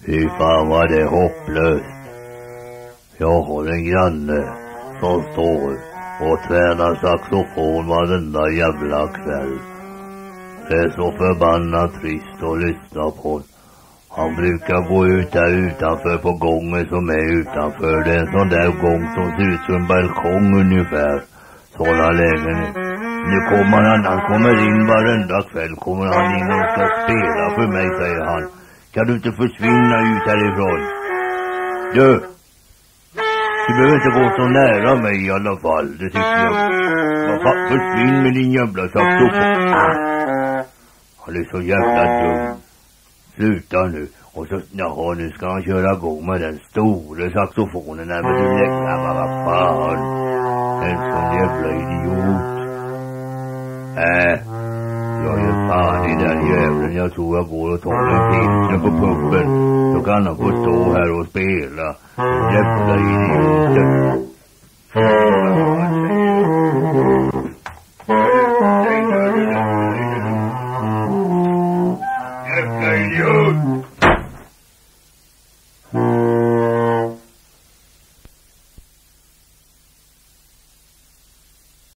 Fy fan vad det är hopplöst. Jag har en granne som står och tränar saxofon varenda jävla kväll. Det är så förbannat trist att lyssna på. Han brukar gå ut där utanför på gången som är utanför. Det är en sån där gång som ser ut som en balkong ungefär. Sådana lägenhet. Nu kommer han kommer in varenda kväll. Kommer han in och ska spela för mig, säger han. Kan du inte försvinna ut härifrån? Du behöver inte gå så nära mig i alla fall. Det tycker jag. Vad fan, försvinn med din jävla saxofon. Han är så jävla dum. Sluta nu. Och så, jaha, nu ska han köra igång med den stora saxofonen. Nej, men du lägger, vad fan. En sån jävla idiot. Jag är fan i den jävlen. Jag tror jag går och tar en pilsner på puben. Då kan han få stå här och spela. Jävla idioter. Jävla idiot.